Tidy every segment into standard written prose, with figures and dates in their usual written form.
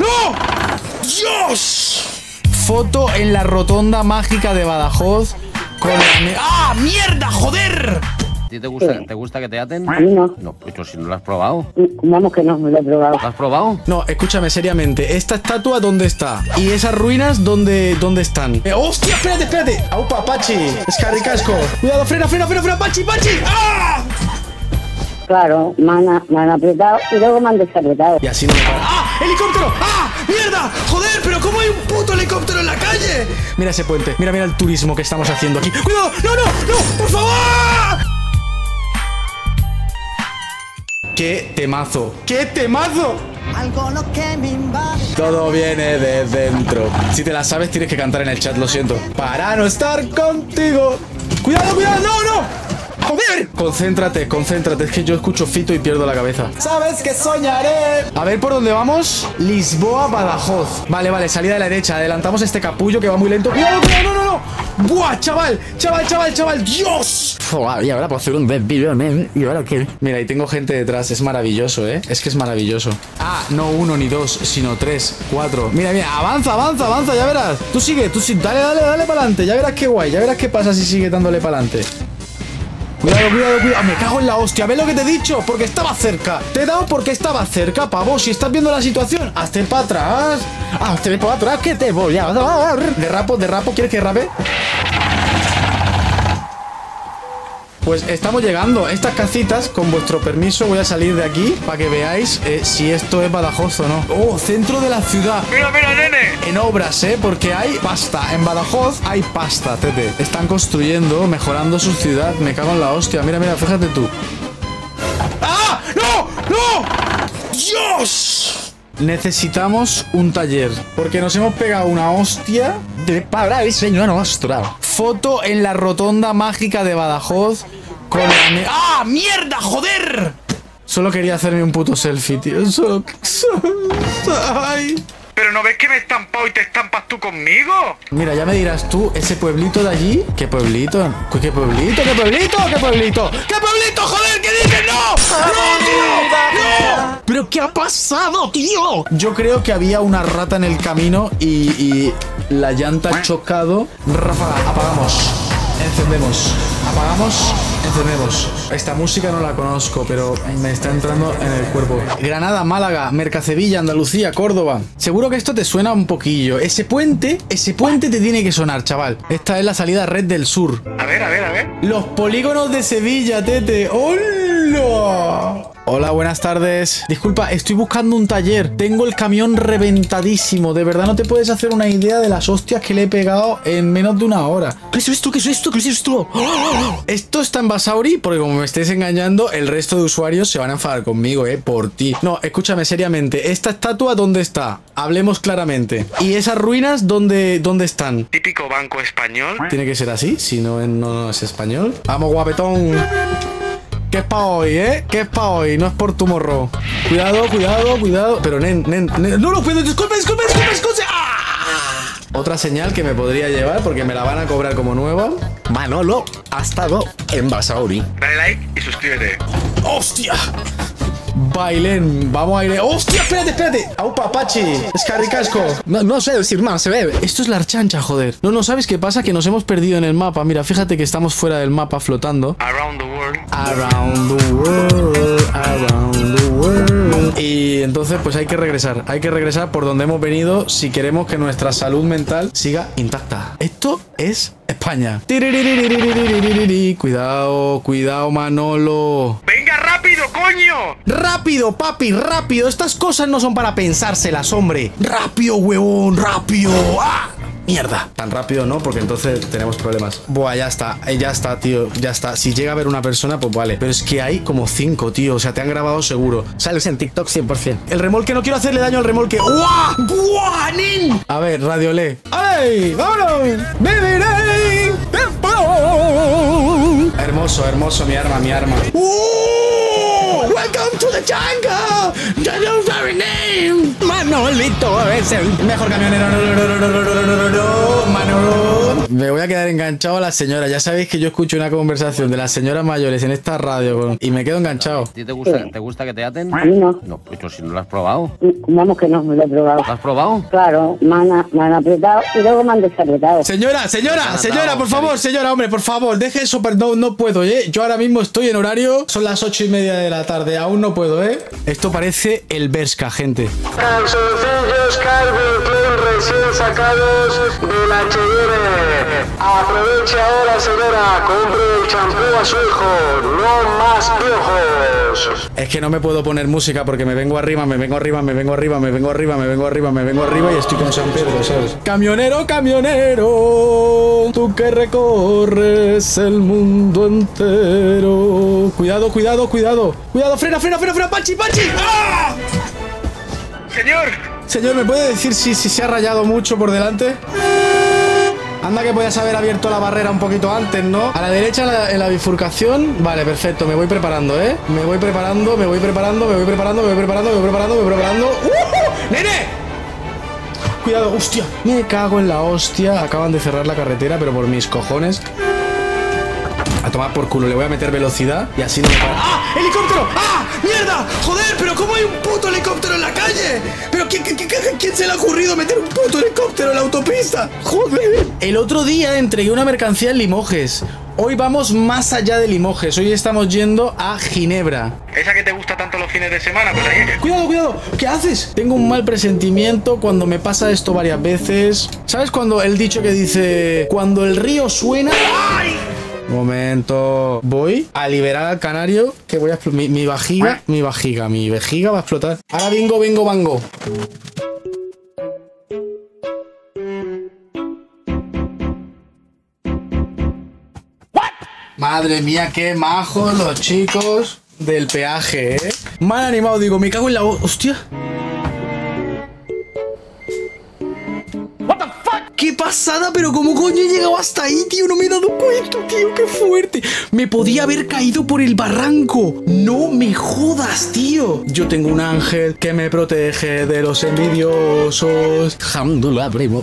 ¡No! ¡Dios! Foto en la rotonda mágica de Badajoz con la... ¡Ah, mierda, joder! ¿A ti te gusta que te aten? A mí no. No, pues si no lo has probado. Vamos que no, me lo he probado. ¿Lo has probado? No, escúchame seriamente. ¿Esta estatua dónde está? ¿Y esas ruinas dónde están? ¡Hostia, espérate! ¡Aupa, Pachi! ¡Escarricasco! ¡Cuidado, frena, Pachi! ¡Ah! Claro, me han apretado y luego me han desapretado. Y así no me para. ¡Ah! ¡Helicóptero! ¡Ah! ¡Mierda! ¡Joder! ¿Pero cómo hay un puto helicóptero en la calle? Mira ese puente. Mira el turismo que estamos haciendo aquí. ¡Cuidado! ¡No! ¡Por favor! ¡Qué temazo! Algo lo que me invade. Todo viene de dentro. Si te la sabes, tienes que cantar en el chat, lo siento. Para no estar contigo. ¡Cuidado! ¡No! ¡Joder! Concéntrate, es que yo escucho Fito y pierdo la cabeza. ¿Sabes que soñaré? A ver por dónde vamos. Lisboa, Badajoz. Vale, salida de la derecha. Adelantamos este capullo que va muy lento. ¡Cuidado! ¡No! ¡Buah, chaval! ¡Dios! Y ahora puedo hacer un vídeo, ¿y ahora qué? Mira, y tengo gente detrás. Es maravilloso, ¿eh? Es que es maravilloso. Ah, no 1 ni 2, sino 3, 4. Mira, avanza, ya verás. Tú sigue. Dale para adelante. Ya verás qué guay. Ya verás qué pasa si sigue dándole para adelante. Cuidado. Me cago en la hostia. ¿Ves lo que te he dicho? Porque estaba cerca. Te he dado porque estaba cerca, pavo. Si estás viendo la situación, hazte para atrás. Hazte para atrás que te voy a dar. Derrapo. ¿Quieres que rape? Pues estamos llegando. Estas casitas, con vuestro permiso, voy a salir de aquí para que veáis si esto es Badajoz o no. ¡Oh, centro de la ciudad! ¡Mira, nene! En obras, porque hay pasta. En Badajoz hay pasta, tete. Están construyendo, mejorando su ciudad. Me cago en la hostia. Mira, fíjate tú. ¡Ah! ¡No! ¡Dios! Necesitamos un taller, porque nos hemos pegado una hostia. De para el señor nuestro. Foto en la rotonda mágica de Badajoz con la... ¡Ah, mierda, joder! Solo quería hacerme un puto selfie, tío. Ay. ¿Pero no ves que me he estampado y te estampas tú conmigo? Mira, ya me dirás tú, ese pueblito de allí. ¿Qué pueblito? ¿Qué pueblito? ¡Joder! ¿Qué dices? ¡No! ¡No, tío! ¡No! ¿Pero qué ha pasado, tío? Yo creo que había una rata en el camino y la llanta ha chocado. Ráfaga, apagamos. Encendemos. Apagamos. Encendemos. Esta música no la conozco, pero me está entrando en el cuerpo. Granada, Málaga, Mercasevilla, Andalucía, Córdoba. Seguro que esto te suena un poquillo. Ese puente te tiene que sonar, chaval. Esta es la salida Red del Sur. A ver. Los polígonos de Sevilla, tete. ¡Hola! Hola, buenas tardes. Disculpa, estoy buscando un taller. Tengo el camión reventadísimo. De verdad no te puedes hacer una idea de las hostias que le he pegado en menos de una hora. ¿Qué es esto? Esto está en Basauri, porque como me estés engañando, el resto de usuarios se van a enfadar conmigo, por ti. No, escúchame seriamente. ¿Esta estatua dónde está? Hablemos claramente. ¿Y esas ruinas dónde están? Típico banco español. Tiene que ser así, si no es español. Vamos, guapetón. ¿Qué es pa' hoy, ¿Qué es pa' hoy? No es por tu morro. Cuidado. Pero, nen. No lo puedo. Disculpe. ¡Ah! Otra señal que me podría llevar porque me la van a cobrar como nueva. Manolo ha estado en Basauri. Dale like y suscríbete. ¡Hostia! Bailen, vamos a ir. ¡Hostia! Espérate. ¡Aupa, Pachi! ¡Escarricasco! No sé decir más, se ve. Esto es la Archancha, joder. No, ¿sabes qué pasa? Que nos hemos perdido en el mapa. Mira, fíjate que estamos fuera del mapa flotando. Around the world. Around the world. Y entonces, pues hay que regresar por donde hemos venido si queremos que nuestra salud mental siga intacta. Esto es España. Cuidado, Manolo. ¡Venga, rápido, coño! ¡Rápido, papi, rápido! Estas cosas no son para pensárselas, hombre. ¡Rápido, huevón, rápido! ¡Ah! ¡Mierda! Tan rápido no, porque entonces tenemos problemas. Buah, ya está, tío, ya está. Si llega a ver una persona, pues vale. Pero es que hay como 5, tío. O sea, te han grabado seguro. Sales en TikTok 100%. El remolque, no quiero hacerle daño al remolque. ¡Buah! ¡Buah, nin! A ver, Radiolé. ¡Ay! ¡Vámonos! ¡Viviré! Hermoso, mi arma. ¡Welcome to the jungle! ¡The new very name! Manolito es el mejor camionero. Manolo. Me voy a quedar enganchado a la señora. Ya sabéis que yo escucho una conversación de las señoras mayores en esta radio y me quedo enganchado. ¿A ti te gusta que te aten? A mí no. No, pues si no lo has probado. Vamos que no, lo he probado. ¿Lo has probado? Claro, me han apretado y luego me han desapretado. Señora, por favor, señora, hombre, por favor, deje eso, pero no puedo, ¿eh? Yo ahora mismo estoy en horario, son las 8:30 de la tarde, aún no puedo, ¿eh? Esto parece el Bershka, gente. Calzoncillos Calvin Klein recién sacados del H&M. Aproveche ahora, señora, compre el champú a su hijo, no más piojos. Es que no me puedo poner música porque me vengo arriba, me vengo arriba, me vengo arriba, me vengo arriba, me vengo arriba, me vengo arriba y estoy con San Pedro, ¿sabes? Camionero, camionero, tú que recorres el mundo entero. Cuidado, cuidado, cuidado. Cuidado, frena, frena, frena, frena, Pachi, Pachi. ¡Ah! Señor, ¿me puede decir si se ha rayado mucho por delante? Anda que podías haber abierto la barrera un poquito antes, ¿no? A la derecha en la bifurcación. Vale, perfecto, me voy preparando, ¿eh? Me voy preparando, me voy preparando, me voy preparando, me voy preparando, me voy preparando, me voy preparando. ¡Nene! Cuidado, hostia. Me cago en la hostia. Acaban de cerrar la carretera, pero por mis cojones. A tomar por culo, le voy a meter velocidad y así no me para. ¡Ah! ¡Helicóptero! ¡Ah! ¡Mierda! ¡Joder! ¿Pero cómo hay un puto helicóptero en la calle? ¿Pero quién se le ha ocurrido meter un puto helicóptero en la autopista? ¡Joder! El otro día entregué una mercancía en Limoges. Hoy vamos más allá de Limoges. Hoy estamos yendo a Ginebra. Esa que te gusta tanto los fines de semana, pues ahí. Cuidado, cuidado. ¿Qué haces? Tengo un mal presentimiento cuando me pasa esto varias veces. ¿Sabes cuando el dicho que dice cuando el río suena? ¡Ay! Momento. Voy a liberar al canario. Que voy a explotar. Mi vejiga va a explotar. Ahora bingo, bango. Madre mía, qué majos los chicos del peaje, ¿eh? Me han animado, digo, me cago en la... ¡Hostia! ¡Qué pasada! Pero ¿cómo coño he llegado hasta ahí, tío? No me he dado cuenta, tío. ¡Qué fuerte! Me podía haber caído por el barranco. ¡No me jodas, tío! Yo tengo un ángel que me protege de los envidiosos. Alhamdulillah, primo.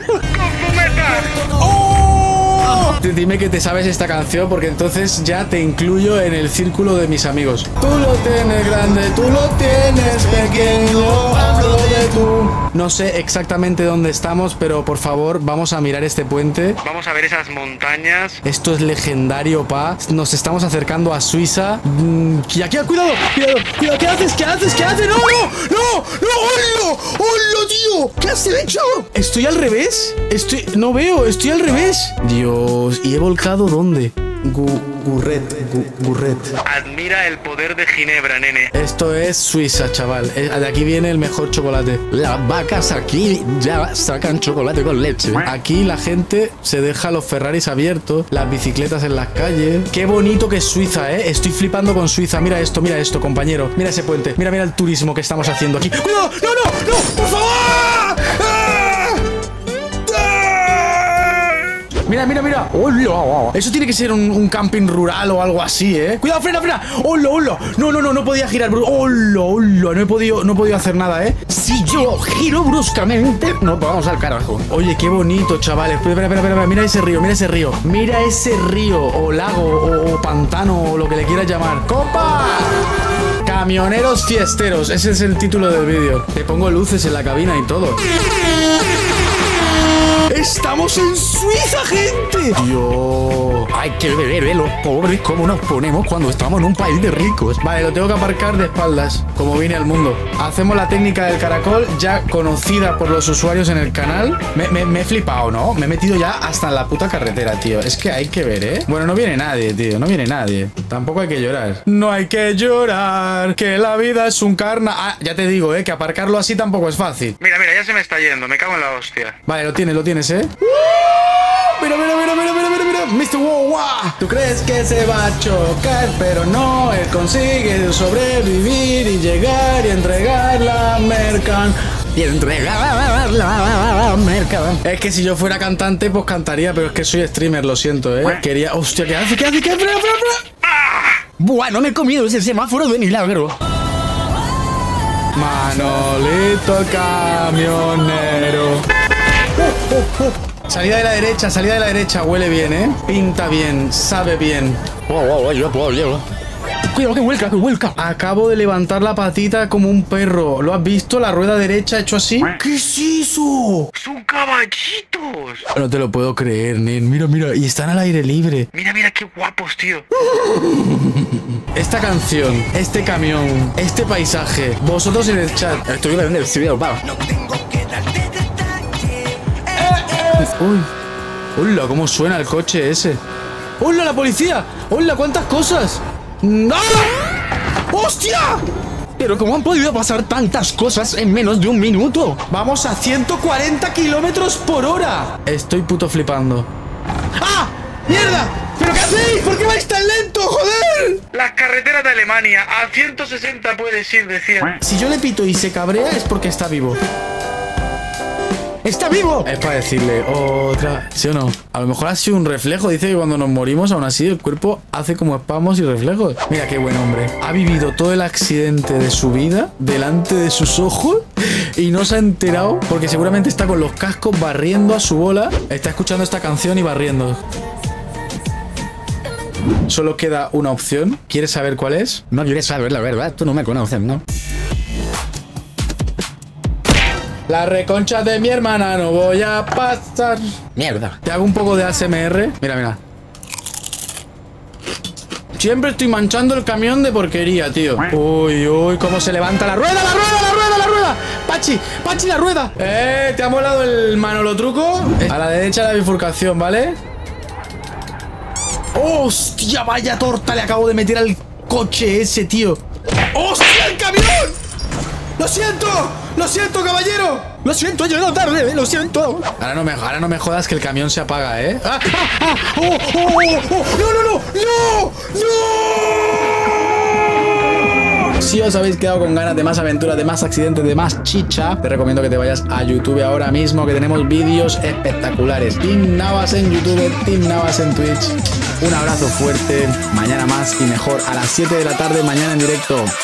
¡Oh! Dime que te sabes esta canción porque entonces ya te incluyo en el círculo de mis amigos. Tú lo tienes grande, tú lo tienes pequeño, hablo de tú. No sé exactamente dónde estamos, pero por favor vamos a mirar este puente. Vamos a ver esas montañas. Esto es legendario, pa. Nos estamos acercando a Suiza. Y aquí, cuidado, cuidado, cuidado. ¿Qué haces? ¿Qué haces? ¿Qué haces? ¡No, no! ¡No! ¡No! ¡Hola! ¡Hola, tío! ¿Qué has hecho? ¿Estoy al revés? No veo, estoy al revés. Dios, ¿y he volcado dónde? Gurret. Admira el poder de Ginebra, nene. Esto es Suiza, chaval. De aquí viene el mejor chocolate. Las vacas aquí ya sacan chocolate con leche. Aquí la gente se deja los Ferraris abiertos, las bicicletas en las calles. Qué bonito que es Suiza, ¿eh? Estoy flipando con Suiza. Mira esto, compañero. Mira ese puente. Mira el turismo que estamos haciendo aquí. ¡Cuidado! ¡No, no, no! ¡Por favor! Mira. ¡Hola! Eso tiene que ser un camping rural o algo así, ¿eh? ¡Cuidado, frena! ¡Hola! No podía girar. ¡Hola! No he podido hacer nada, ¿eh? Si yo giro bruscamente, nos vamos al carajo. Oye, qué bonito, chavales. Espera. Mira ese río. Mira ese río, o lago, o pantano, o lo que le quieras llamar. ¡Copa! Camioneros fiesteros. Ese es el título del vídeo. Te pongo luces en la cabina y todo. ¡Estamos en Suiza, gente! Dios. Hay que ver, los pobres, cómo nos ponemos cuando estamos en un país de ricos. Vale, lo tengo que aparcar de espaldas, como vine al mundo. Hacemos la técnica del caracol, ya conocida por los usuarios en el canal. Me he flipado, ¿no? Me he metido ya hasta en la puta carretera, tío. Es que hay que ver, ¿eh? Bueno, no viene nadie, tío. No viene nadie. Tampoco hay que llorar. No hay que llorar, que la vida es un carna... Ah, ya te digo, ¿eh? Que aparcarlo así tampoco es fácil. Mira, ya se me está yendo. Me cago en la hostia. Vale, lo tienes, ¿eh? Mira. Mr. Wow. ¿Tú crees que se va a chocar? Pero no, él consigue sobrevivir y llegar y entregar la mercan. Es que si yo fuera cantante, pues cantaría, pero es que soy streamer, lo siento, ¿eh? Quería... Hostia, ¿qué hace? ¡Frena! Bueno, me he comido ese semáforo de milagro. Manolito camionero. Salida de la derecha. Huele bien, ¿eh? Pinta bien, sabe bien. Cuidado, que vuelca. Acabo de levantar la patita como un perro. ¿Lo has visto? La rueda derecha hecho así. ¿Qué es eso? ¡Son caballitos! No te lo puedo creer, nen. Mira. Y están al aire libre. Mira qué guapos, tío. Esta canción, este camión, este paisaje. Vosotros en el chat. Estoy viendo el video, va. Uy. Hola, cómo suena el coche ese. ¡Hola, la policía! ¡Hola, cuántas cosas! ¡No! ¡Hostia! Pero ¿cómo han podido pasar tantas cosas en menos de un minuto? Vamos a 140 kilómetros por hora. Estoy puto flipando. ¡Ah! ¡Mierda! ¿Pero qué hacéis? ¿Por qué vais tan lento, joder? Las carreteras de Alemania, a 160 puedes ir de 100. Si yo le pito y se cabrea es porque está vivo. ¡Está vivo! Es para decirle otra, ¿sí o no? A lo mejor ha sido un reflejo. Dice que cuando nos morimos, aún así, el cuerpo hace como espasmos y reflejos. Mira qué buen hombre. Ha vivido todo el accidente de su vida delante de sus ojos y no se ha enterado porque seguramente está con los cascos barriendo a su bola. Está escuchando esta canción y barriendo. Solo queda una opción. ¿Quieres saber cuál es? No quieres saber la verdad, tú no me conoces, ¿no? La reconcha de mi hermana no voy a pasar. Mierda. Te hago un poco de ASMR. Mira. Siempre estoy manchando el camión de porquería, tío. Uy, cómo se levanta la rueda. Pachi, la rueda. ¿Te ha molado el Manolo truco? A la derecha la bifurcación, ¿vale? ¡Hostia, vaya torta le acabo de meter al coche ese, tío! ¡Hostia, el camión! ¡Lo siento, caballero! Lo siento, he llegado tarde, lo siento. Ahora no me jodas que el camión se apaga, ¿eh? ¡Ah! ¡No! Si os habéis quedado con ganas de más aventuras, de más accidentes, de más chicha, te recomiendo que te vayas a YouTube ahora mismo, que tenemos vídeos espectaculares. Team Navas en YouTube, Team Navas en Twitch. Un abrazo fuerte, mañana más y mejor a las 7 de la tarde, mañana en directo.